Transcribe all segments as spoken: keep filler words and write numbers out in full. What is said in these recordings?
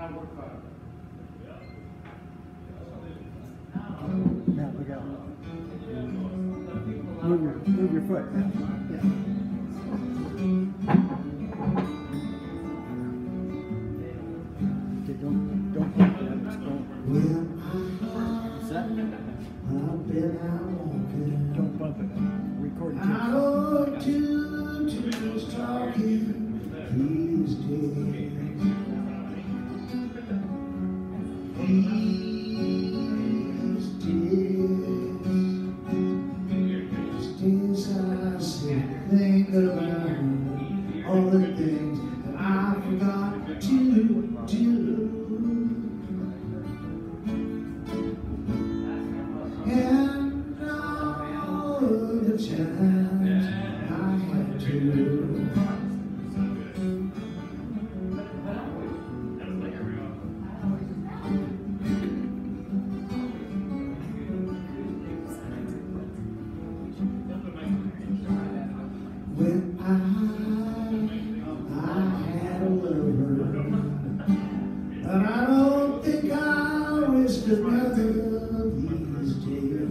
Now look out. Move your, move your foot. Yeah. Okay, don't, don't bump it. It's going. What's that? Don't bump it. Recording. I don't do too much talking these days. These days, days I sit and think about all the things that I forgot to do. And all the times I had to. When I, I had a lover, but I don't think I'll risk another these days.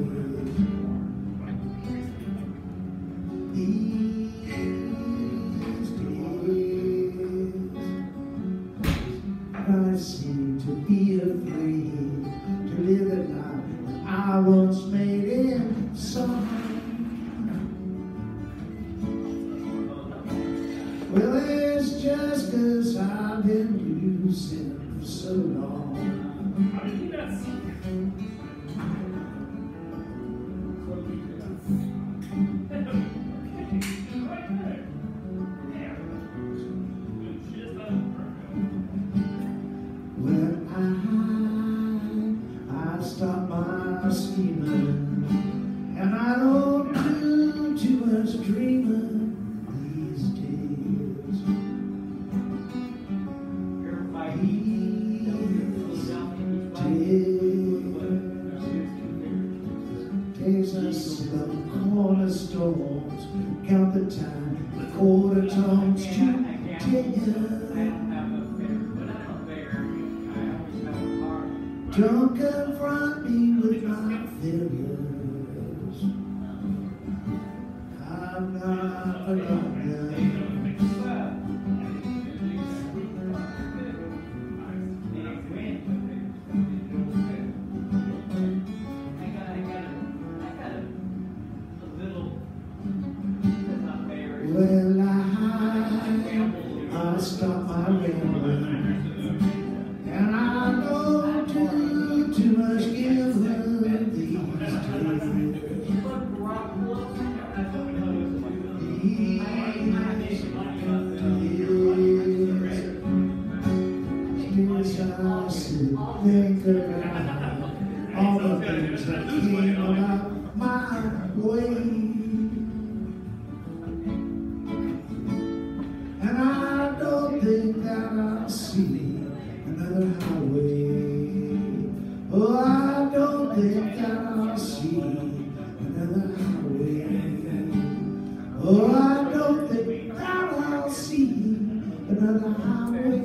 These days, I seem to be afraid to live a life that I once made in song. Well, it's just 'cause I've been losing for so long. When I, I stop my scheming, and I don't do too much dreaming these days. Days, days I sit on cornerstones, count the time, the quarter tones to ten. Don't confront me with my failures. I'm not alone. Well, I, I stop my rambling, and I don't do too much giving these days. These days I sit and think about all the things that came about my way. And I don't think that I'll see another highway. Oh, I don't think that I'll see another highway. Oh, I don't think that I'll see another highway.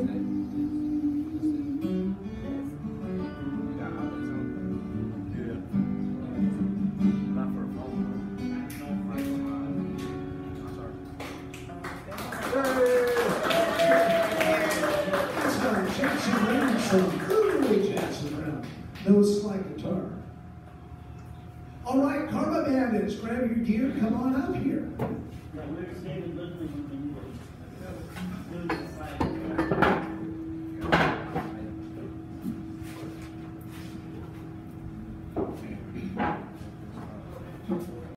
No slide guitar. All right, Karma Bandits, grab your gear, come on up here.